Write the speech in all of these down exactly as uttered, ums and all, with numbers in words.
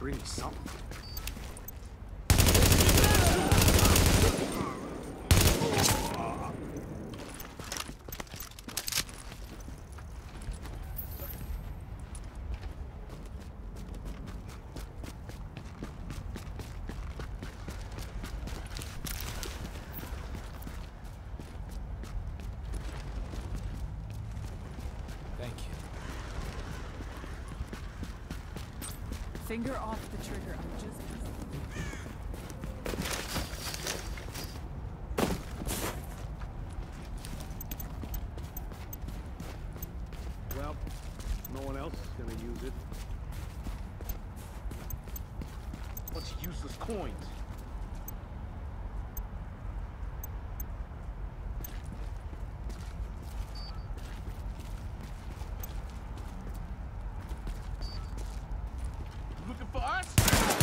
Bring me something. Thank you. Finger off the trigger. I'm just. Well, no one else is gonna use it. Bunch of useless coins. Looking for us?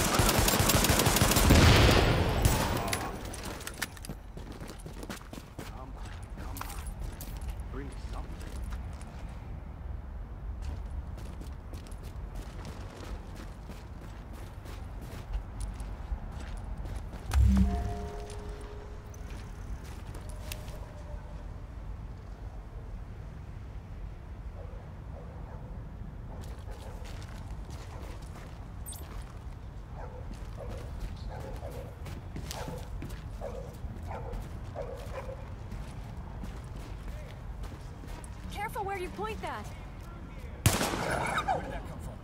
Come on, come on. Bring me something. Careful where you point that. Where did that come from?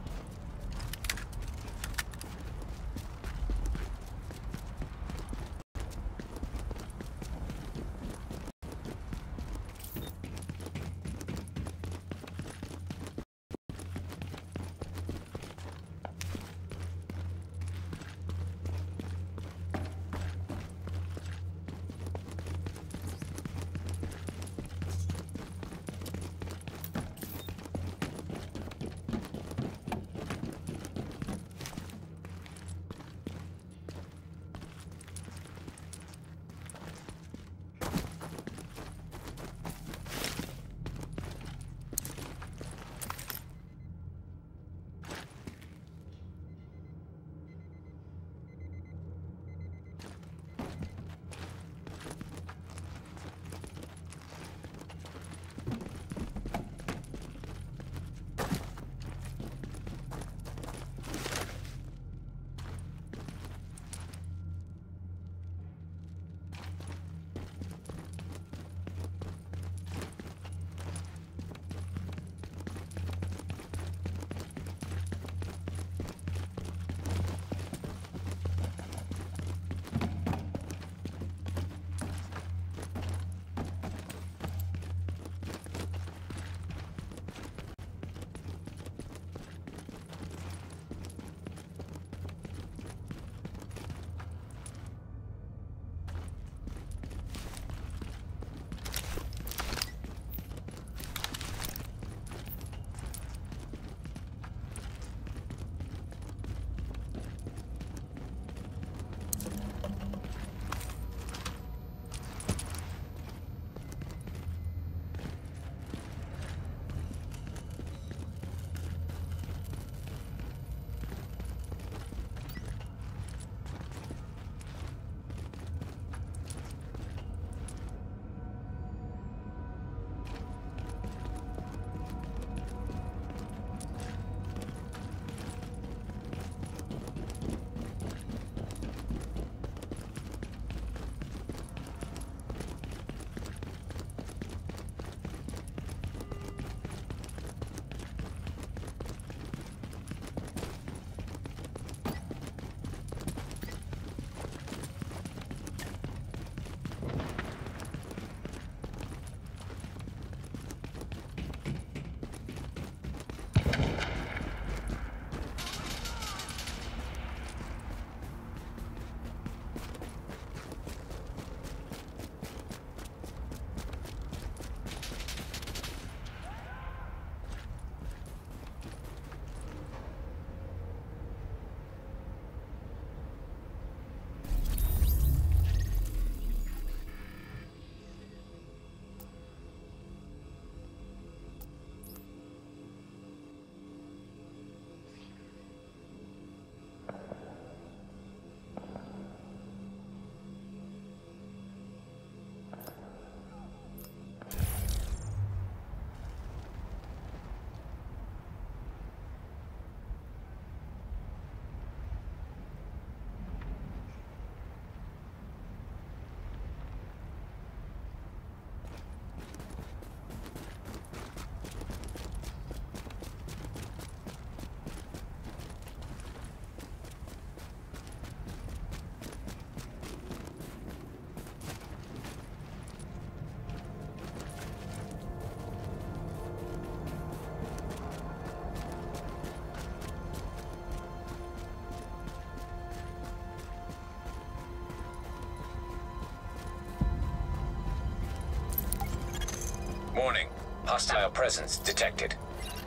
Warning. Hostile presence detected.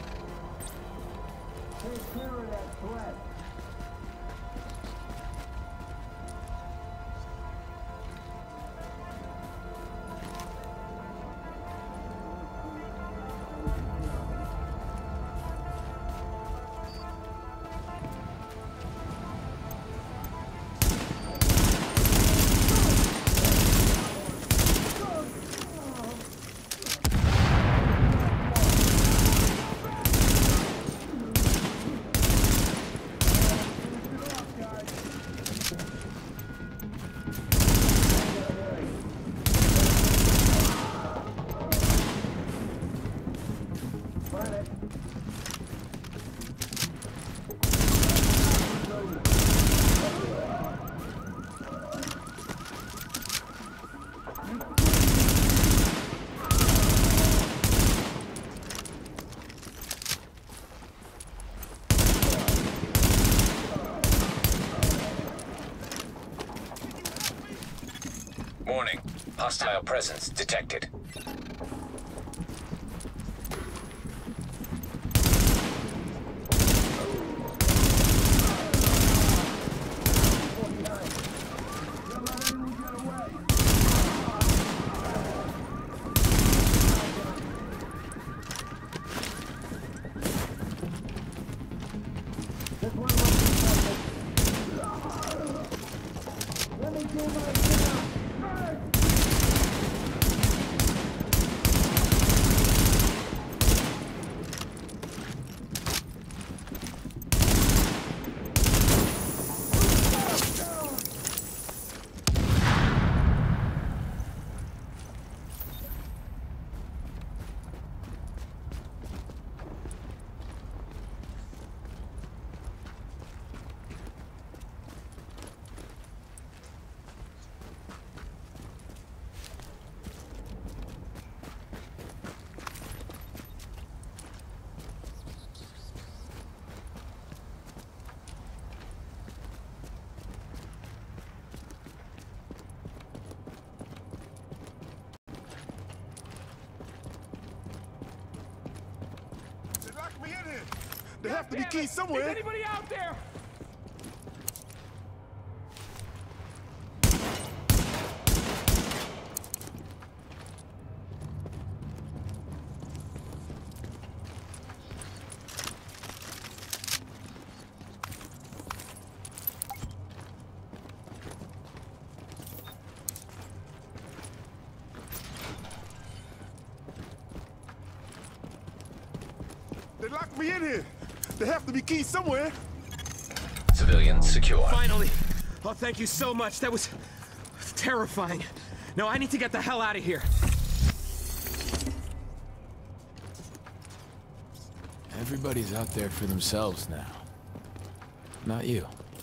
Take care of that threat. Warning. Hostile presence detected. Let me do my job. Me in here. There have to be keys somewhere. Is anybody out there? They locked me in here. There have to be keys somewhere. Civilians secure. Finally! Oh, thank you so much. That was terrifying. No, I need to get the hell out of here. Everybody's out there for themselves now. Not you.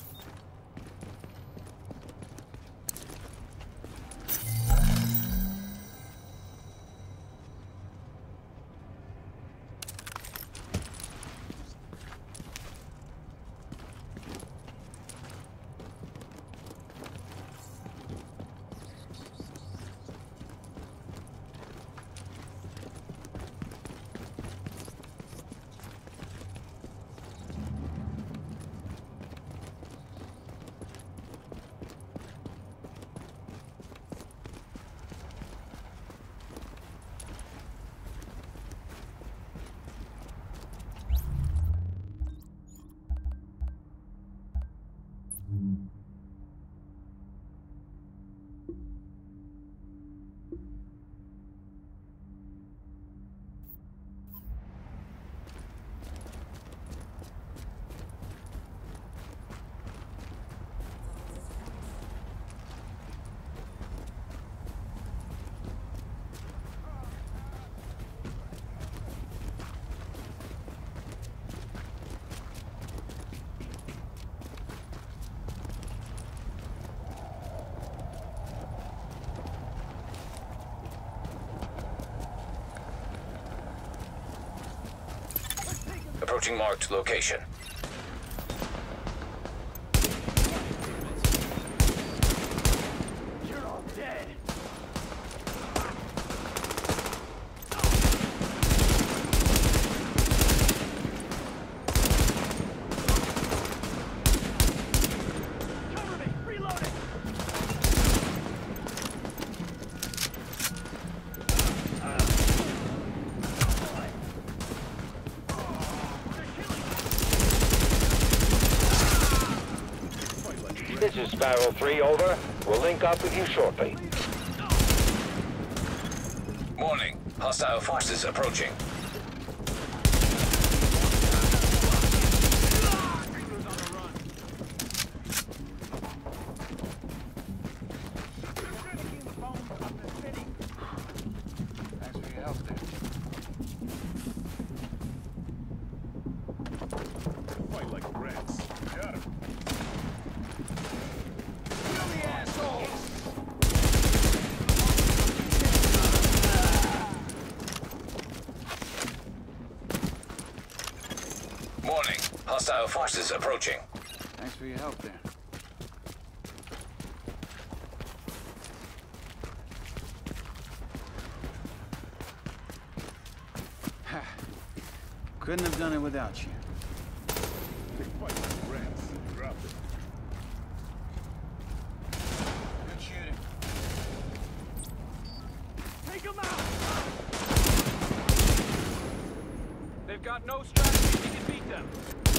Approaching marked location. You're all dead. This is Sparrow three, over. We'll link up with you shortly. Morning. Hostile forces approaching. Fight like rats. Got him. Morning. Hostile forces approaching. Thanks for your help there. Couldn't have done it without you. They fight like rats. Drop it. Good shooting. Take them out! They've got no strategy. We can beat them.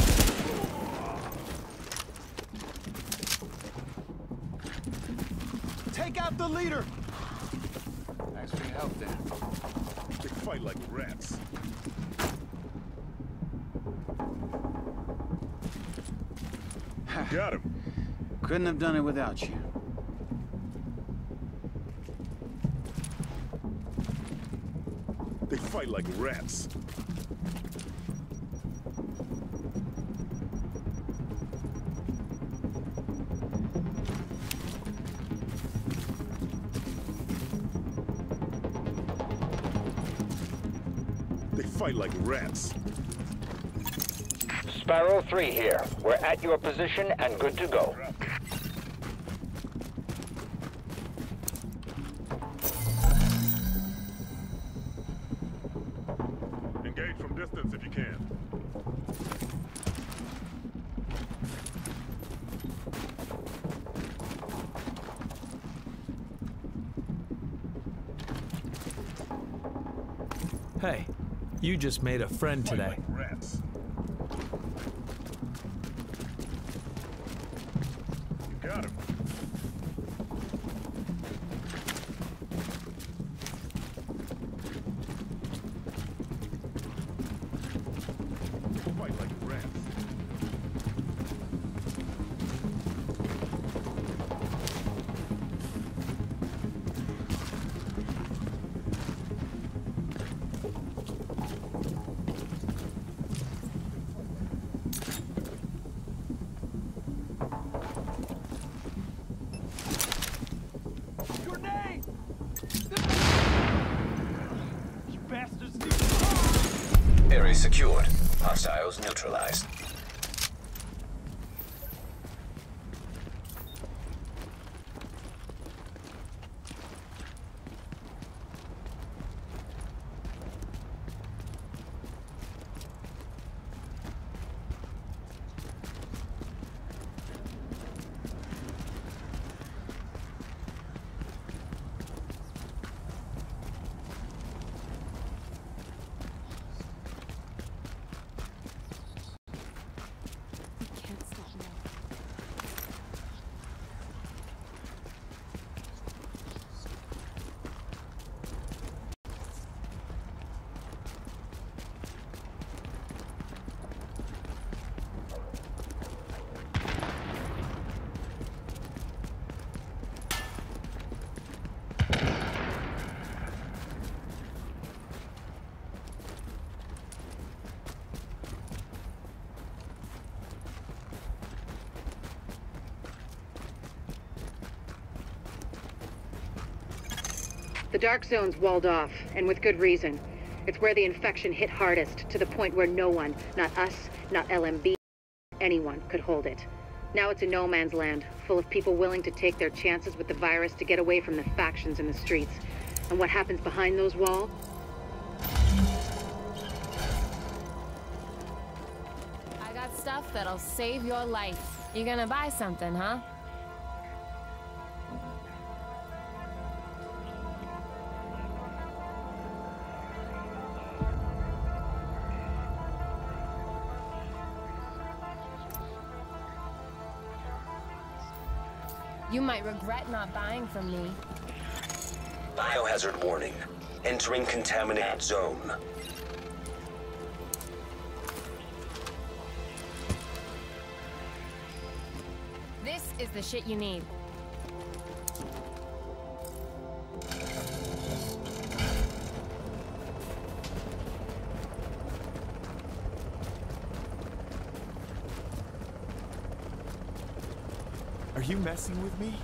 Take out the leader! Thanks for your help there. They fight like rats. Got him. Couldn't have done it without you. They fight like rats. They fight like rats. Sparrow three here. We're at your position and good to go. Engage from distance if you can. Hey, you just made a friend Fight today. like rats. You got him. Fight like rats. Grenade! You bastards! Area secured. Hostiles neutralized. Can't stop now. The Dark Zone's walled off, and with good reason. It's where the infection hit hardest, to the point where no one, not us, not L M B, anyone could hold it. Now it's a no man's land, full of people willing to take their chances with the virus to get away from the factions in the streets. And what happens behind those walls? I got stuff that'll save your life. You gonna buy something, huh? You might regret not buying from me. Biohazard warning. Entering contaminated zone. This is the shit you need. Are you messing with me?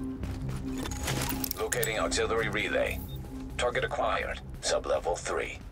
Locating auxiliary relay. Target acquired. Sublevel three.